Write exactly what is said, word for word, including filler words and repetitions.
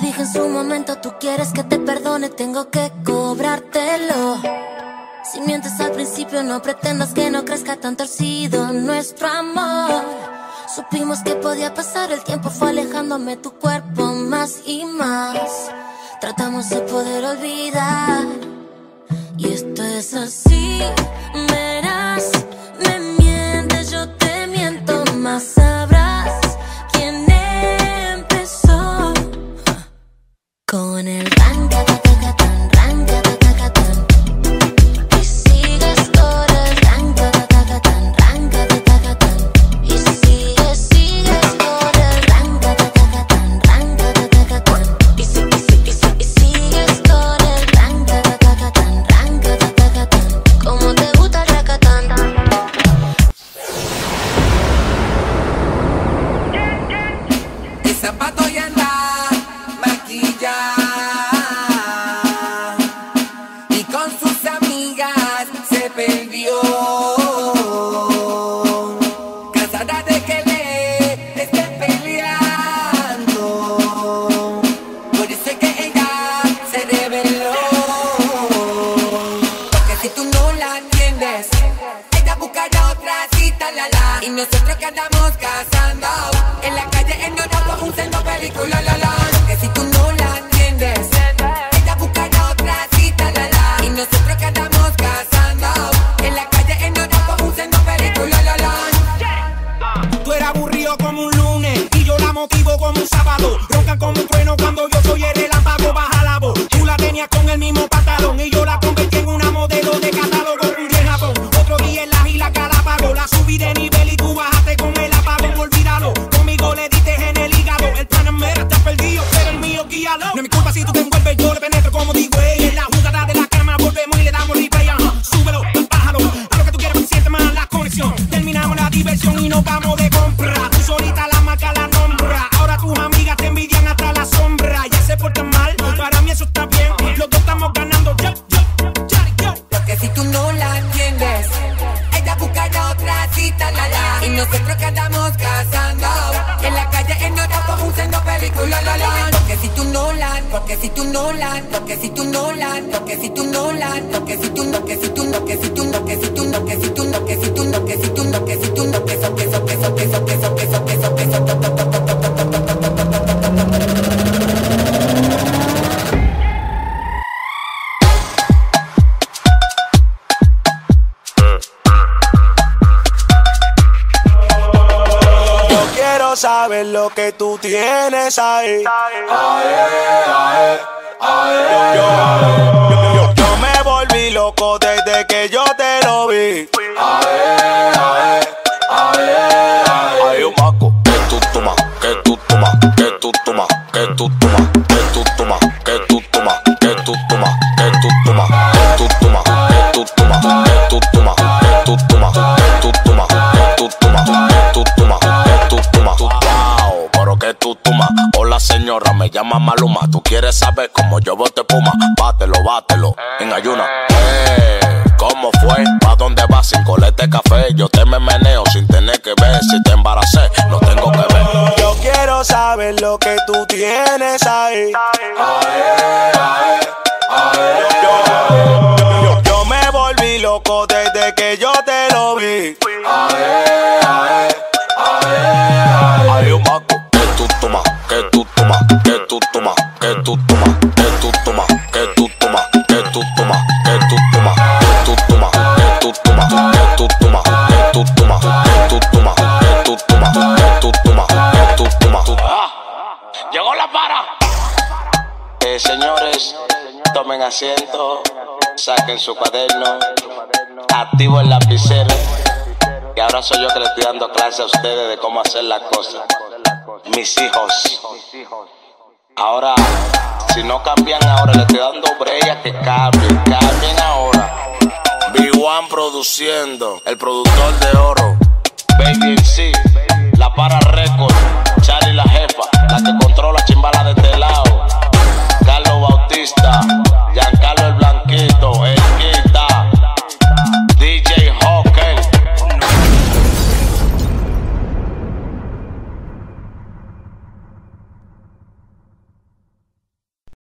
dije en su momento, tú quieres que te perdone, tengo que cobrártelo. Si mientes al principio, no pretendas que no crezca tan torcido nuestro amor. Supimos que podía pasar, el tiempo fue alejándome tu cuerpo más y más. Tratamos de poder olvidar, y esto es así. Verás, me mientes, yo te miento más. Sabrás quién empezó con el ranga, taca, tan, ranga, taca, tan. Y sigues con el ranga, taca, tan, ranga, taca, tan. Y sigues, sigues con el ranga, taca, tan, ranga, taca, tan. Y si, y si, y si, y sigues con el ranga, taca, tan, ranga, taca, tan. Como te gusta el racatán. El zapato ya anda maquillado y con sus amigas se perdió. Cansada de que le estén peleando, por eso es que ella se reveló. Porque si tú no la entiendes, ella buscará otra cita, la la. Y nosotros que andamos cazando en la calle en Europa, un sendo película, la la. Que si tú no la entiendes, ella buscará otra cita, la la. Y nosotros que andamos cazando en la calle en Europa, un sendo película, la la. Tú eres aburrido como un lunes y yo la motivo como un sábado. Roncan como un trueno cuando yo soy el relámpago, baja la voz. Tú la tenías con el mismo pantalón y yo la convertí en una modelo de catálogo. Un día en Japón, otro día en las Islas Galápagos. La subí de nivel y tú bajaste con el apagón. Olvídalo, conmigo le diste en el hígado. El Panamera está perdido, pero el mío guíalo. No es mi culpa si tú te envuelves, yo le penetro como digo, ey. En la jugada de la cama volvemos y le damos replay, ajá. Súbelo, bájalo, a lo que tú quieras porque siente más la conexión. Terminamos la diversión y nos vamos de compra. Tú solita la marca la nombra. Ahora tus amigas te envidian hasta la sombra. Ya se portan mal, para mí eso está bien. Los dos estamos ganando, yo, yo, yo, yo. Porque si tú no la entiendes, ella buscará otra cita, la la. Y nosotros que andamos cazando en la calle en Europa, un sendo película, la la. Porque si tú no la, porque si tú no la, porque si tú no la, porque si tú no la, porque si tú no, que si tú no, que si tú no, que si tú no, que si tú no, que si tú no, que si tú no, que si tú no, que eso, que eso, que eso, que eso, que eso, que eso, que eso, que eso. Quiero saber lo que tú tienes ahí. Yo, yo, yo, yo me volví loco desde que yo te lo vi. Hay un maco que tú tomas, que tú tomas, que tú tomas, que tú tomas, que tú tomas, que tú tomas, que tú tomas, que tú tomas, que tú tomas, que tú tomas, que tú tomas, que tú tomas, que tú tomas, que tú tomas, que tú tomas, que tú tomas. Wow, pero que tú tomas. Hola señora, me llama Maluma. Tú quieres saber cómo yo bote puma. Bátelo, bátelo, en ayuna. Eh, ¿Cómo fue? ¿Pa' dónde vas sin colete café? Yo te me meneo sin tener que ver. Si te embaracé, no tengo que ver. Yo quiero saber lo que tú tienes ahí. Yo, yo, yo, yo me volví loco desde que yo te lo vi. Hay un maco que tú tomas, que tú tomas, que tú tomas, que tú tomas, que tú tomas, que tú tomas, que tú tomas, que tú tomas, que tú tomas, que tú tomas, que tú tomas, que tú tomas, que tú tomas, que tú tomas, que tú tomas, que tú tomas. Llegó la para. Eh, señores, tomen asiento, saquen su cuaderno, activo el lapicero. Y ahora soy yo que le estoy dando clase a ustedes de cómo hacer las cosas. Mis hijos. Ahora, si no cambian ahora, le estoy dando break que cambien. Cambien ahora. B uno produciendo, el productor de oro. Baby M C, La Para Record, Charlie la jefa, la que controla chimbala de este lado. Carlos Bautista.